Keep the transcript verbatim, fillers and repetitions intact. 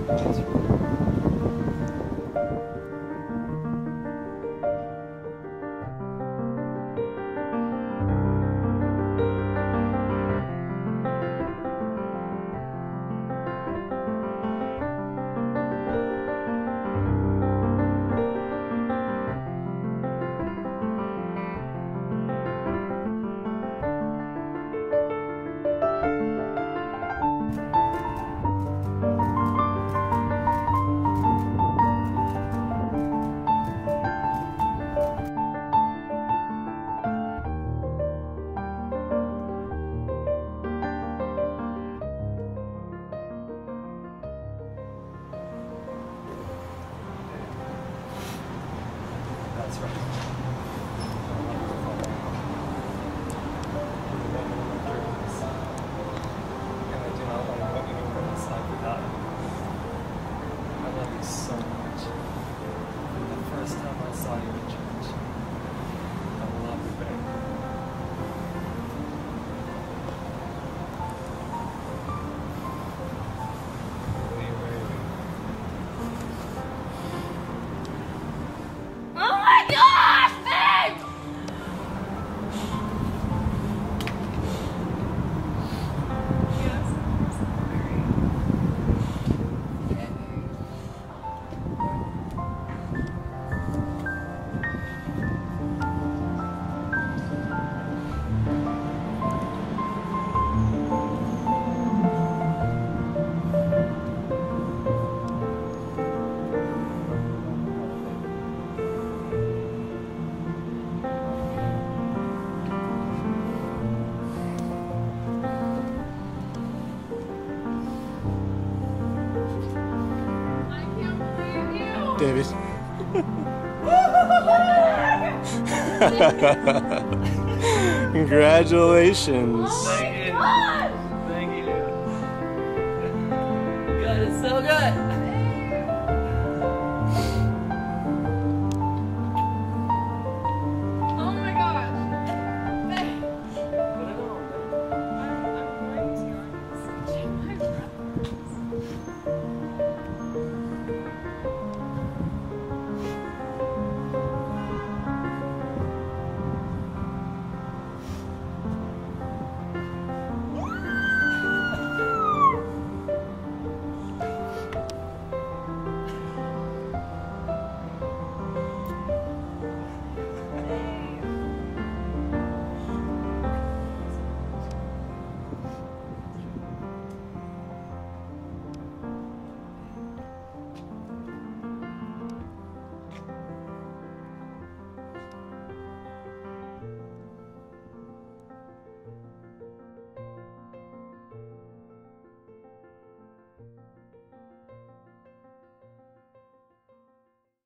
That's right. And I do not want to put anyone aside without you. I love you so much. From the first time I saw you in church, I love you, babe. David. Congratulations. Thank you. Thank you. Good, it's so good.